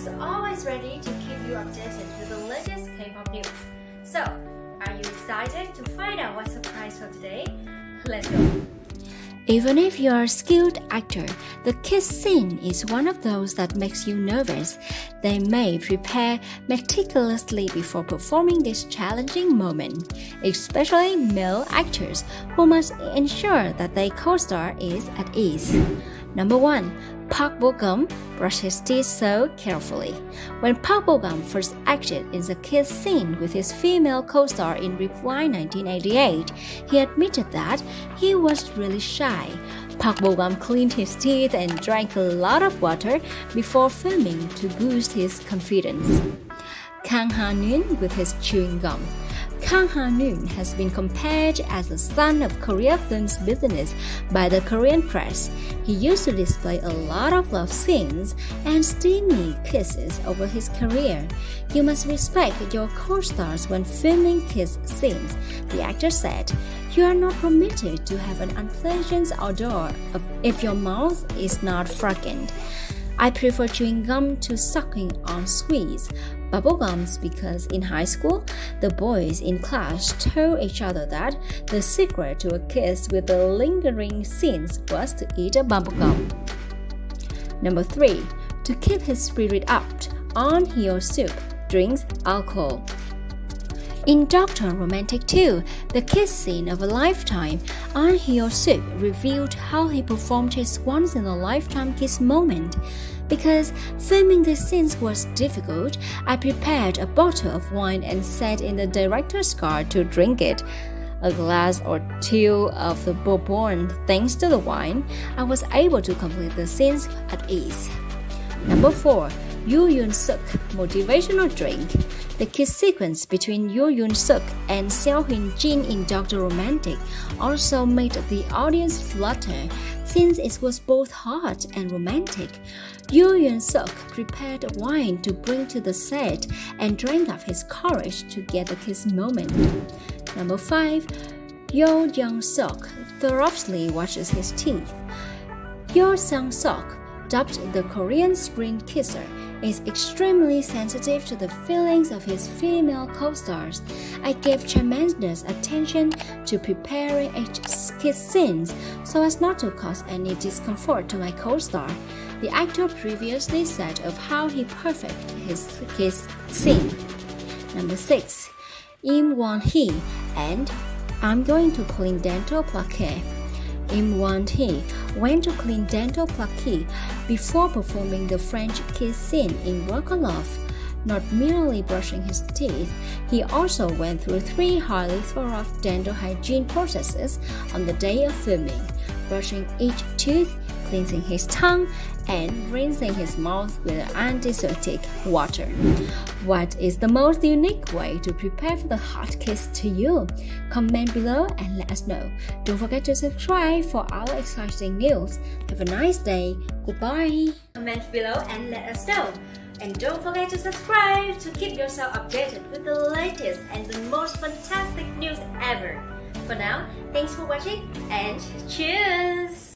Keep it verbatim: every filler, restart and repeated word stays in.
who's always ready to keep you updated with the latest K-pop news. So, are you excited to find out what's surprise for today? Let's go! Even if you are a skilled actor, the kiss scene is one of those that makes you nervous. They may prepare meticulously before performing this challenging moment, especially male actors who must ensure that their co-star is at ease. Number one. Park Bo-gum brushed his teeth so carefully. When Park Bo-gum first acted in the kiss scene with his female co-star in Reply nineteen eighty-eight, he admitted that he was really shy. Park Bo-gum cleaned his teeth and drank a lot of water before filming to boost his confidence. Kang Ha-neun with his chewing gum. Kang Ha-neun has been compared as the son of Korea film's business by the Korean press. He used to display a lot of love scenes and steamy kisses over his career. You must respect your co-stars when filming kiss scenes, the actor said. You are not permitted to have an unpleasant odor if your mouth is not fragrant. I prefer chewing gum to sucking on sweets, bubblegums, because in high school, the boys in class told each other that the secret to a kiss with the lingering scenes was to eat a bubblegum. Number three. To keep his spirit up, Ahn Hyo-suk drinks alcohol. In Doctor Romantic two, the kiss scene of a lifetime, Ahn Hyo-suk revealed how he performed his once-in-a-lifetime kiss moment. Because filming these scenes was difficult, I prepared a bottle of wine and sat in the director's car to drink it. A glass or two of the bourbon. Thanks to the wine, I was able to complete the scenes at ease. Number four. Yoo Yoon-suk motivational drink. The kiss sequence between Yoo Yoon-suk and Seo Hyun-jin in Doctor Romantic also made the audience flutter, since it was both hot and romantic. Yoo Yoon-suk prepared wine to bring to the set and drank up his courage to get the kiss moment. Number five. Yo Jung-suk thoroughly washes his teeth. Yo Jung-suk, dubbed the Korean screen kisser, is extremely sensitive to the feelings of his female co-stars. I gave tremendous attention to preparing each kiss scenes so as not to cause any discomfort to my co-star, the actor previously said of how he perfected his kiss scene. Number six. Im Won-hee and I'm going to clean dental plaque. Im Won-hee went to clean dental plaque before performing the French kiss scene in Work Love. Not merely brushing his teeth, he also went through three highly thorough dental hygiene processes on the day of filming: brushing each tooth, cleansing his tongue, and rinsing his mouth with antiseptic water. What is the most unique way to prepare for the hot kiss to you? Comment below and let us know. Don't forget to subscribe for our exciting news. Have a nice day. Goodbye. Comment below and let us know. And don't forget to subscribe to keep yourself updated with the latest and the most fantastic news ever. For now, thanks for watching and cheers!